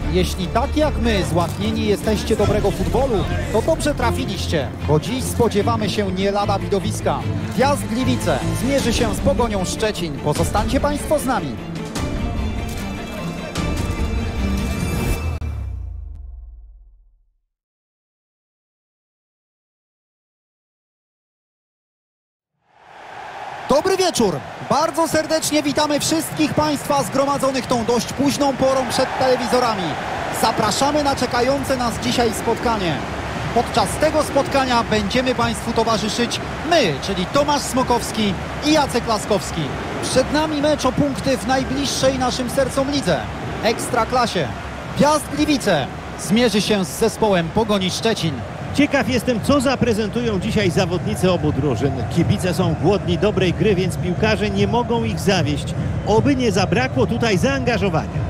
Jeśli tak jak my złaknieni jesteście dobrego futbolu, to dobrze trafiliście, bo dziś spodziewamy się nie lada widowiska. Piast Gliwice zmierzy się z Pogonią Szczecin. Pozostańcie Państwo z nami. Dobry wieczór! Bardzo serdecznie witamy wszystkich Państwa zgromadzonych tą dość późną porą przed telewizorami. Zapraszamy na czekające nas dzisiaj spotkanie. Podczas tego spotkania będziemy Państwu towarzyszyć my, czyli Tomasz Smokowski i Jacek Laskowski. Przed nami mecz o punkty w najbliższej naszym sercom lidze, Ekstraklasie. Piast Gliwice zmierzy się z zespołem Pogoni Szczecin. Ciekaw jestem, co zaprezentują dzisiaj zawodnicy obu drużyn. Kibice są głodni dobrej gry, więc piłkarze nie mogą ich zawieść. Oby nie zabrakło tutaj zaangażowania.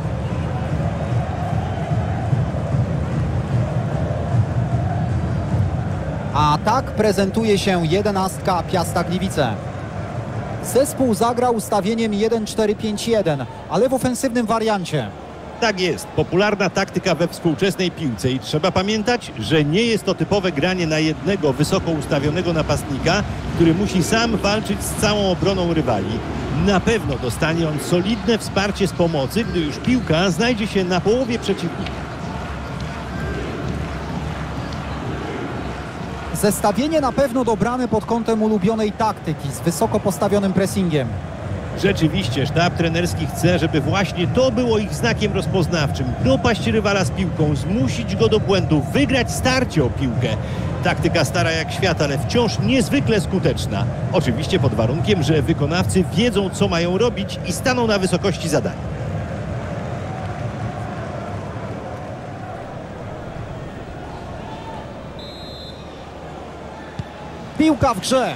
A tak prezentuje się jedenastka Piasta Gliwice. Zespół zagrał ustawieniem 1-4-5-1, ale w ofensywnym wariancie. Tak jest, popularna taktyka we współczesnej piłce i trzeba pamiętać, że nie jest to typowe granie na jednego wysoko ustawionego napastnika, który musi sam walczyć z całą obroną rywali. Na pewno dostanie on solidne wsparcie z pomocy, gdy już piłka znajdzie się na połowie przeciwnika. Zestawienie na pewno dobrane pod kątem ulubionej taktyki z wysoko postawionym pressingiem. Rzeczywiście sztab trenerski chce, żeby właśnie to było ich znakiem rozpoznawczym. Dopaść rywala z piłką, zmusić go do błędu, wygrać starcie o piłkę. Taktyka stara jak świat, ale wciąż niezwykle skuteczna. Oczywiście pod warunkiem, że wykonawcy wiedzą, co mają robić i staną na wysokości zadania. Piłka w grze.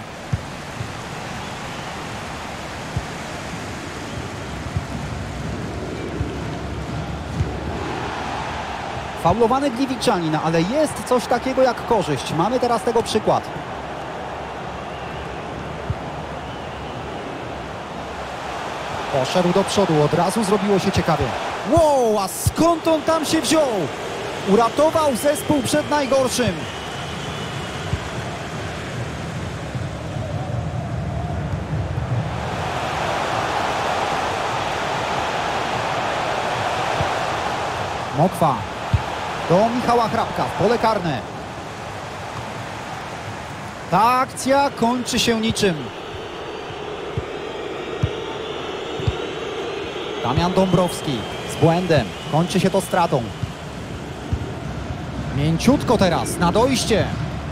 Faulowany Gliwiczanin, ale jest coś takiego jak korzyść. Mamy teraz tego przykład. Poszedł do przodu, od razu zrobiło się ciekawie. Wow, a skąd on tam się wziął? Uratował zespół przed najgorszym. Mokwa do Michała Hrabka w pole karne. Ta akcja kończy się niczym. Damian Dąbrowski z błędem. Kończy się to stratą. Mięciutko teraz na dojście.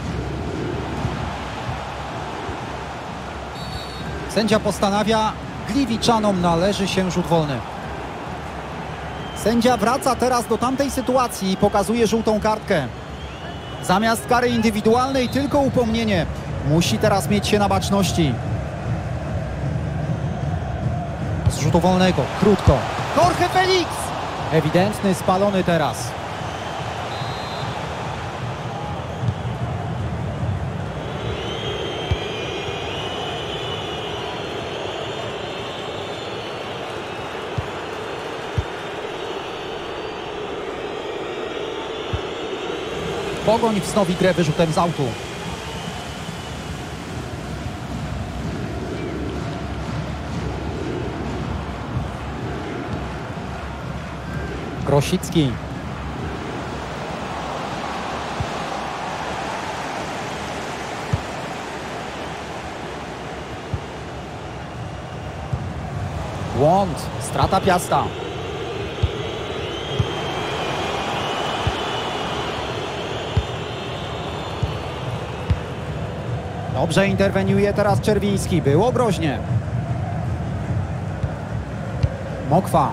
Sędzia postanawia, Gliwiczanom należy się rzut wolny. Sędzia wraca teraz do tamtej sytuacji i pokazuje żółtą kartkę. Zamiast kary indywidualnej tylko upomnienie. Musi teraz mieć się na baczności. Z rzutu wolnego, krótko. Jorge Felix! Ewidentny spalony teraz. Pogoń wznowi grę wyrzutem z autu. Grosicki. Błąd. Strata Piasta. Dobrze interweniuje teraz Czerwiński. Było groźnie. Mokwa.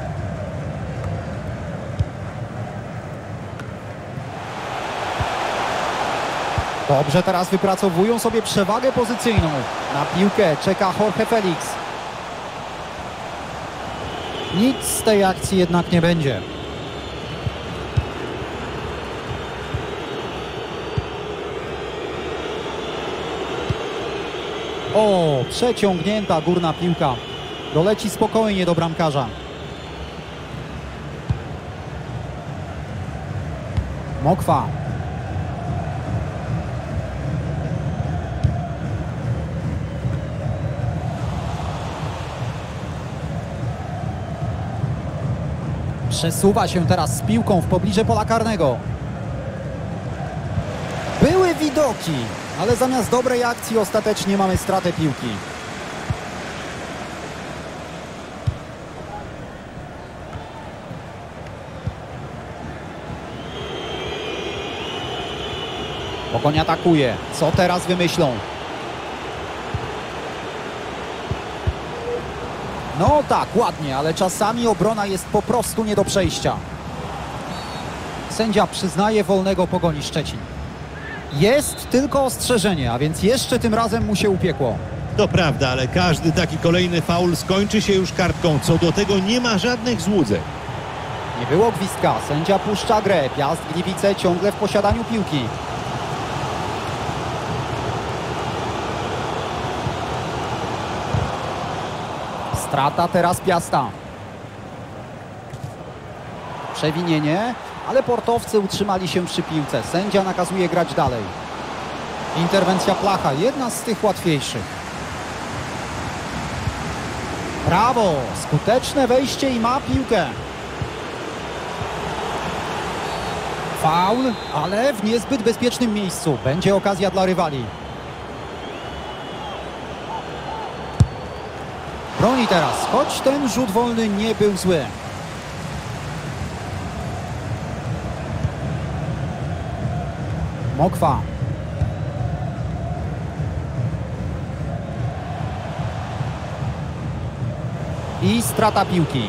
Dobrze teraz wypracowują sobie przewagę pozycyjną. Na piłkę czeka Jorge Felix. Nic z tej akcji jednak nie będzie. O, przeciągnięta górna piłka. Doleci spokojnie do bramkarza. Mokwa. Przesuwa się teraz z piłką w pobliże pola karnego. Były widoki, ale zamiast dobrej akcji ostatecznie mamy stratę piłki. Pogoń atakuje. Co teraz wymyślą? No tak, ładnie, ale czasami obrona jest po prostu nie do przejścia. Sędzia przyznaje wolnego Pogoni Szczecin. Jest tylko ostrzeżenie, a więc jeszcze tym razem mu się upiekło. To prawda, ale każdy taki kolejny faul skończy się już kartką. Co do tego nie ma żadnych złudzeń. Nie było gwizdka. Sędzia puszcza grę. Piast Gliwice ciągle w posiadaniu piłki. Strata teraz Piasta. Przewinienie, ale portowcy utrzymali się przy piłce. Sędzia nakazuje grać dalej. Interwencja Placha, jedna z tych łatwiejszych. Brawo! Skuteczne wejście i ma piłkę. Faul, ale w niezbyt bezpiecznym miejscu. Będzie okazja dla rywali. Broni teraz, choć ten rzut wolny nie był zły. Mokwa. I strata piłki.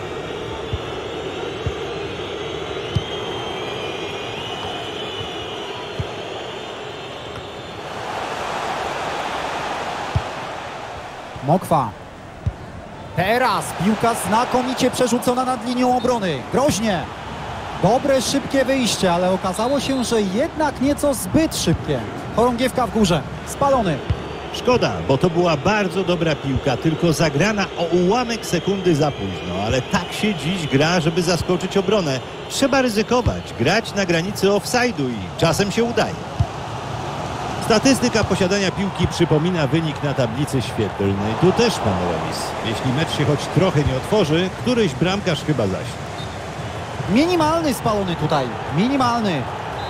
Mokwa. Teraz piłka znakomicie przerzucona nad linią obrony. Groźnie. Dobre, szybkie wyjście, ale okazało się, że jednak nieco zbyt szybkie. Chorągiewka w górze. Spalony. Szkoda, bo to była bardzo dobra piłka, tylko zagrana o ułamek sekundy za późno. Ale tak się dziś gra, żeby zaskoczyć obronę. Trzeba ryzykować, grać na granicy offside'u i czasem się udaje. Statystyka posiadania piłki przypomina wynik na tablicy świetlnej. Tu też mamy remis. Jeśli mecz się choć trochę nie otworzy, któryś bramkarz chyba zaśnie. Minimalny spalony tutaj. Minimalny.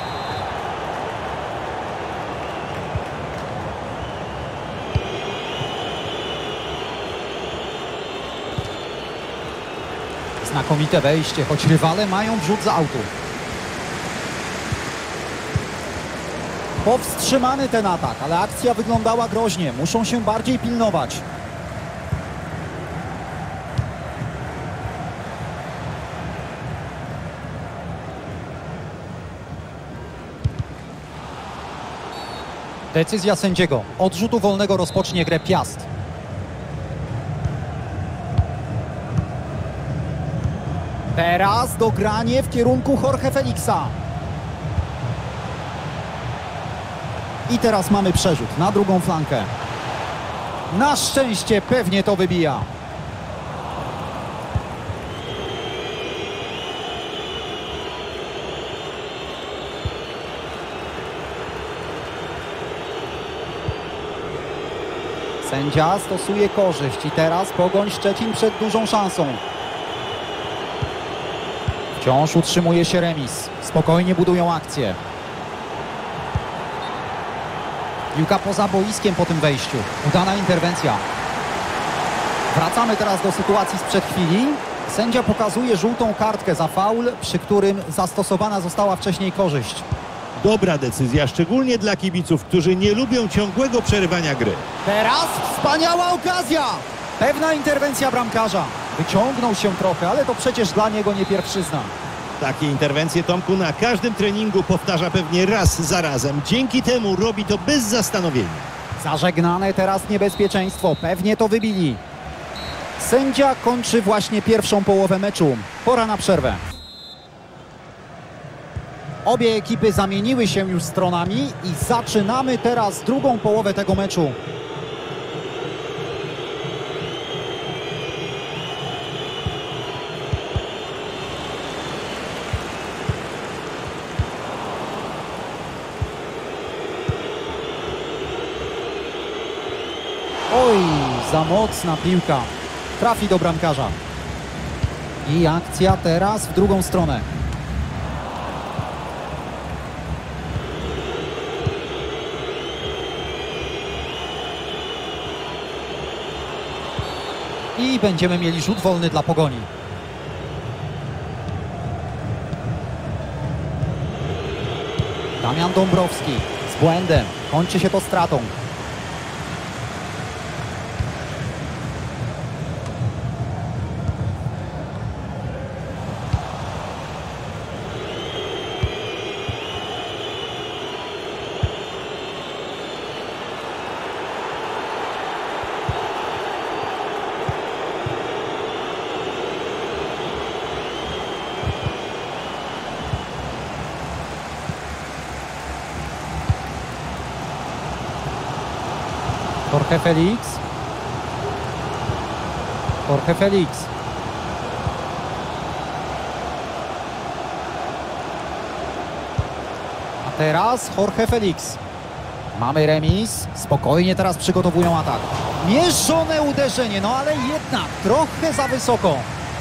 Znakomite wejście, choć rywale mają wrzut z autu. Powstrzymany ten atak, ale akcja wyglądała groźnie. Muszą się bardziej pilnować. Decyzja sędziego. Od rzutu wolnego rozpocznie grę Piast. Teraz dogranie w kierunku Jorge Felixa. I teraz mamy przerzut na drugą flankę. Na szczęście pewnie to wybija. Sędzia stosuje korzyść i teraz Pogoń Szczecin przed dużą szansą. Wciąż utrzymuje się remis. Spokojnie budują akcję. Piłka poza boiskiem po tym wejściu. Udana interwencja. Wracamy teraz do sytuacji sprzed chwili. Sędzia pokazuje żółtą kartkę za faul, przy którym zastosowana została wcześniej korzyść. Dobra decyzja, szczególnie dla kibiców, którzy nie lubią ciągłego przerywania gry. Teraz wspaniała okazja! Pewna interwencja bramkarza. Wyciągnął się trochę, ale to przecież dla niego nie pierwszyzna. Takie interwencje Tomku na każdym treningu powtarza pewnie raz za razem. Dzięki temu robi to bez zastanowienia. Zażegnane teraz niebezpieczeństwo. Pewnie to wybili. Sędzia kończy właśnie pierwszą połowę meczu. Pora na przerwę. Obie ekipy zamieniły się już stronami i zaczynamy teraz drugą połowę tego meczu. Za mocna piłka. Trafi do bramkarza. I akcja teraz w drugą stronę. I będziemy mieli rzut wolny dla Pogoni. Damian Dąbrowski z błędem. Kończy się to stratą. Jorge Felix. Jorge Felix. A teraz Jorge Felix. Mamy remis. Spokojnie teraz przygotowują atak. Mierzone uderzenie, no ale jednak trochę za wysoko.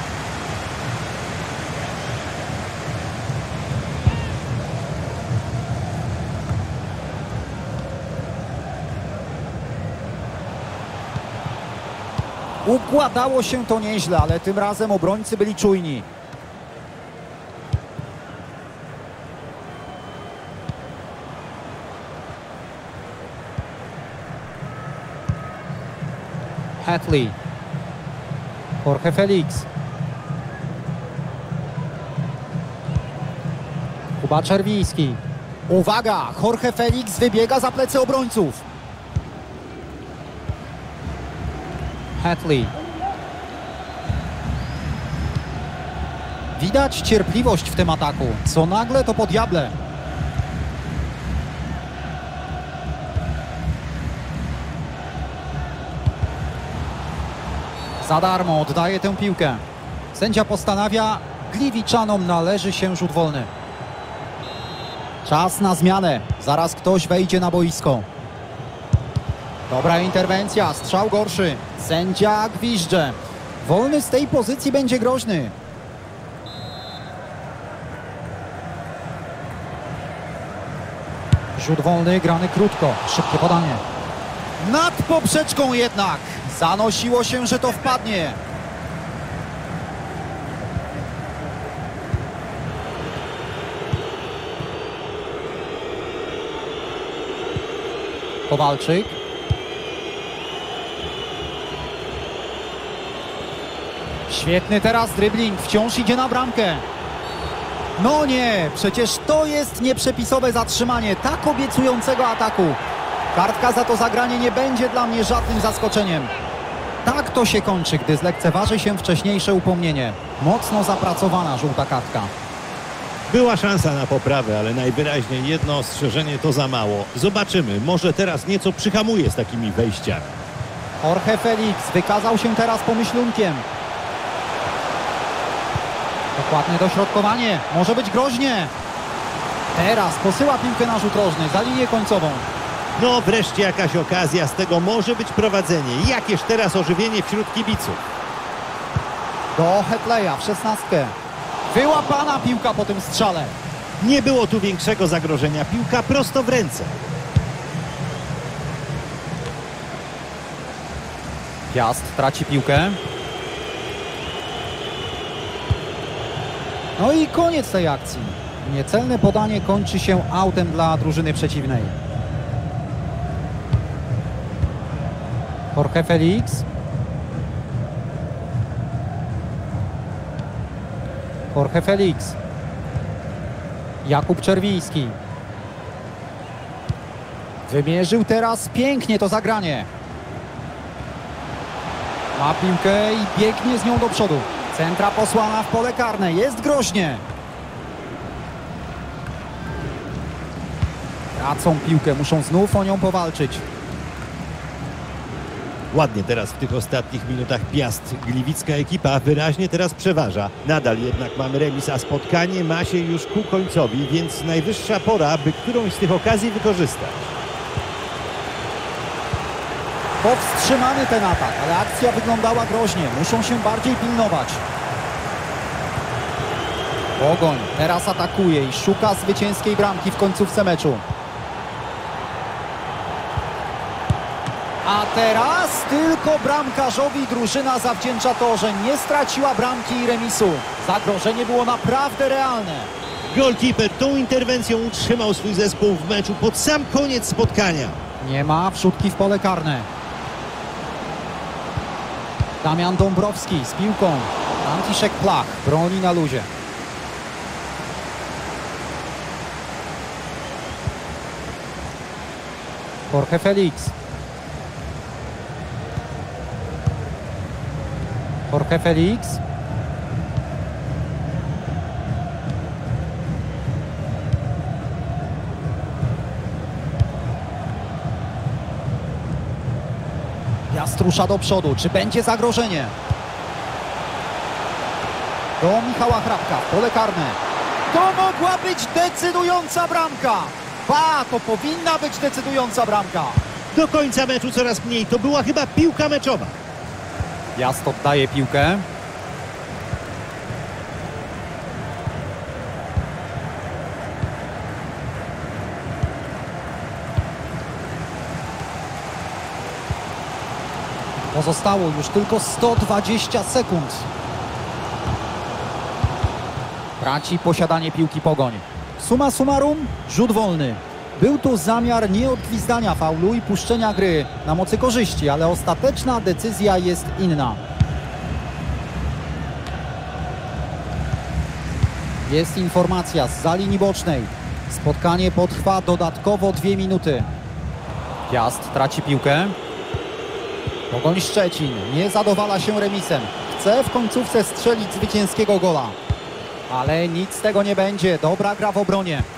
Układało się to nieźle, ale tym razem obrońcy byli czujni. Hatley. Jorge Felix. Kuba Czerwiński. Uwaga! Jorge Felix wybiega za plecy obrońców. Hatley. Widać cierpliwość w tym ataku. Co nagle to po diable. Za darmo oddaje tę piłkę. Sędzia postanawia, Gliwiczanom należy się rzut wolny. Czas na zmianę. Zaraz ktoś wejdzie na boisko. Dobra interwencja, strzał gorszy. Sędzia gwizdże. Wolny z tej pozycji będzie groźny. Rzut wolny grany krótko. Szybkie podanie. Nad poprzeczką jednak. Zanosiło się, że to wpadnie. Kowalczyk. Świetny teraz dribbling, wciąż idzie na bramkę. No nie, przecież to jest nieprzepisowe zatrzymanie tak obiecującego ataku. Kartka za to zagranie nie będzie dla mnie żadnym zaskoczeniem. Tak to się kończy, gdy zlekceważy się wcześniejsze upomnienie. Mocno zapracowana żółta kartka. Była szansa na poprawę, ale najwyraźniej jedno ostrzeżenie to za mało. Zobaczymy, może teraz nieco przyhamuje z takimi wejściami. Jorge Felix wykazał się teraz pomyślunkiem. Dokładne dośrodkowanie. Może być groźnie. Teraz posyła piłkę na rzut rożny za linię końcową. No wreszcie jakaś okazja, z tego może być prowadzenie. Jakież teraz ożywienie wśród kibiców. Do Hetleya w 16. Wyłapana piłka po tym strzale. Nie było tu większego zagrożenia. Piłka prosto w ręce. Piast traci piłkę. No i koniec tej akcji. Niecelne podanie kończy się autem dla drużyny przeciwnej. Jorge Felix. Jorge Felix. Jakub Czerwiński. Wymierzył teraz pięknie to zagranie. Ma piłkę i biegnie z nią do przodu. Centra posłana w pole karne. Jest groźnie. Tracą piłkę. Muszą znów o nią powalczyć. Ładnie teraz w tych ostatnich minutach Piast. Gliwicka ekipa wyraźnie teraz przeważa. Nadal jednak mamy remis, a spotkanie ma się już ku końcowi, więc najwyższa pora, by którąś z tych okazji wykorzystać. Powstrzymany ten atak, ale akcja wyglądała groźnie. Muszą się bardziej pilnować. Pogoń teraz atakuje i szuka zwycięskiej bramki w końcówce meczu. A teraz tylko bramkarzowi drużyna zawdzięcza to, że nie straciła bramki i remisu. Zagrożenie było naprawdę realne. Golkiper tą interwencją utrzymał swój zespół w meczu pod sam koniec spotkania. Nie ma wrzutki w pole karne. Damian Dąbrowski z piłką. Franciszek Plach broni na luzie. Jorge Felix. Jorge Felix. Piast rusza do przodu. Czy będzie zagrożenie? Do Michała Hrabka w pole karne. To mogła być decydująca bramka. Ba, to powinna być decydująca bramka. Do końca meczu coraz mniej. To była chyba piłka meczowa. Piast oddaje piłkę. Pozostało już tylko 120 sekund. Traci posiadanie piłki Pogoń. Summa summarum, rzut wolny. Był tu zamiar nieodgwizdania faulu i puszczenia gry na mocy korzyści, ale ostateczna decyzja jest inna. Jest informacja zza linii bocznej. Spotkanie potrwa dodatkowo 2 minuty. Piast traci piłkę. Pogoń Szczecin nie zadowala się remisem. Chce w końcówce strzelić zwycięskiego gola. Ale nic z tego nie będzie. Dobra gra w obronie.